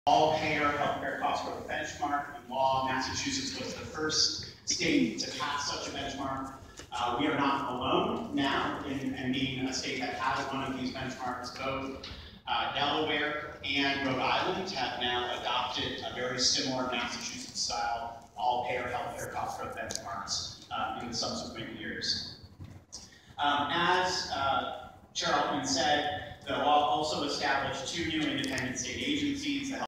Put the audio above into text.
all-payer healthcare cost growth benchmark in law. Massachusetts was the first state to pass such a benchmark. We are not alone now in being a state that has one of these benchmarks. Both Delaware and Rhode Island have now adopted a very similar Massachusetts-style all-payer healthcare cost growth benchmarks in the subsequent years. As Chair Altman said, the law also established 2 new independent state agencies, the